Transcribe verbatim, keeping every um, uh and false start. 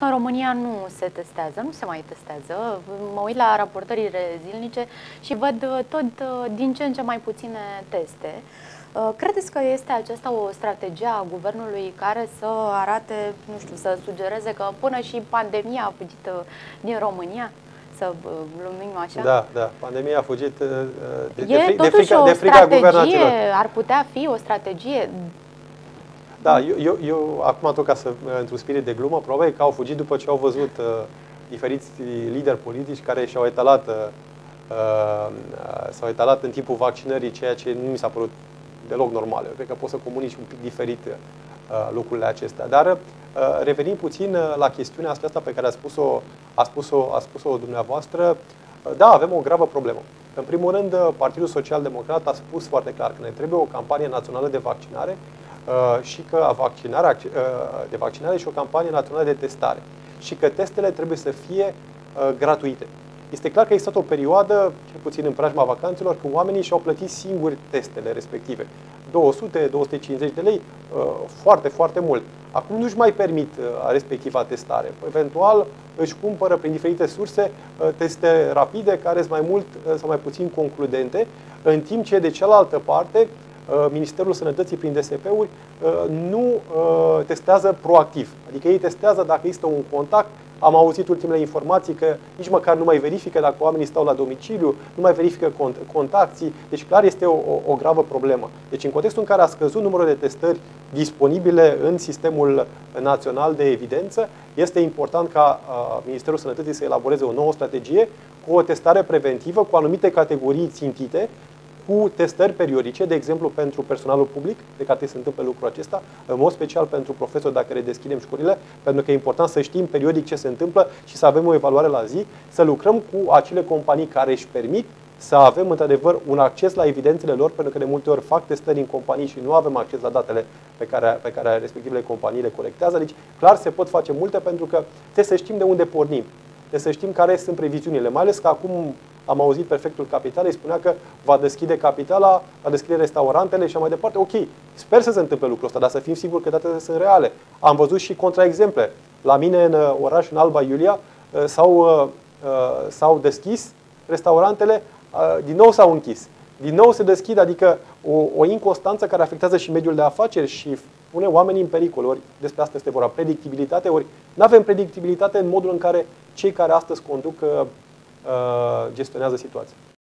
În România nu se testează, nu se mai testează. Mă uit la raportările zilnice și văd tot din ce în ce mai puține teste. Credeți că este aceasta o strategie a guvernului care să arate, nu știu, să sugereze că până și pandemia a fugit din România? Să lumim așa? Da, da. Pandemia a fugit de, de, e de, frica, de frica guvernațiilor. Ar putea fi o strategie? Da, eu, eu, eu acum tot ca să, într-un spirit de glumă, probabil că au fugit după ce au văzut uh, diferiți lideri politici care și-au etalat, uh, s-au etalat în timpul vaccinării, ceea ce nu mi s-a părut deloc normal. Eu cred că poți să comunici un pic diferit uh, lucrurile acestea. Dar uh, revenim puțin uh, la chestiunea asta pe care a spus-o, a spus-o, a spus-o dumneavoastră. Uh, da, avem o gravă problemă. În primul rând, Partidul Social Democrat a spus foarte clar că ne trebuie o campanie națională de vaccinare și că vaccinarea, de vaccinare și o campanie națională de testare. Și că testele trebuie să fie gratuite. Este clar că a existat o perioadă, cel puțin în preajma vacanțelor, când oamenii și-au plătit singuri testele respective. două sute - două sute cincizeci de lei, foarte, foarte mult. Acum nu-și mai permit respectiva testare. Eventual își cumpără prin diferite surse teste rapide, care sunt mai mult sau mai puțin concludente, în timp ce de cealaltă parte Ministerul Sănătății prin D S P-uri nu testează proactiv. Adică ei testează dacă există un contact. Am auzit ultimele informații că nici măcar nu mai verifică dacă oamenii stau la domiciliu, nu mai verifică contacții. Deci clar este o, o, o gravă problemă. Deci în contextul în care a scăzut numărul de testări disponibile în sistemul național de evidență, este important ca Ministerul Sănătății să elaboreze o nouă strategie cu o testare preventivă cu anumite categorii țintite, cu testări periodice, de exemplu pentru personalul public, de care se întâmplă lucrul acesta, în mod special pentru profesori dacă redeschidem școlile, pentru că e important să știm periodic ce se întâmplă și să avem o evaluare la zi, să lucrăm cu acele companii care își permit să avem într-adevăr un acces la evidențele lor, pentru că de multe ori fac testări în companii și nu avem acces la datele pe care, pe care respectivele companii le colectează. Deci clar se pot face multe, pentru că trebuie să știm de unde pornim, trebuie să știm care sunt previziunile, mai ales că acum am auzit prefectul Capitalei, spunea că va deschide capitala, va deschide restaurantele și mai departe. Ok, sper să se întâmple lucrul ăsta, dar să fim siguri că datele sunt reale. Am văzut și contraexemple. La mine în oraș, în Alba Iulia, s-au, s-au deschis restaurantele, din nou s-au închis. Din nou se deschid, adică o, o inconstanță care afectează și mediul de afaceri și pune oamenii în pericol. Ori despre asta este vorba, predictibilitate, ori nu avem predictibilitate în modul în care cei care astăzi conduc gestionează situația.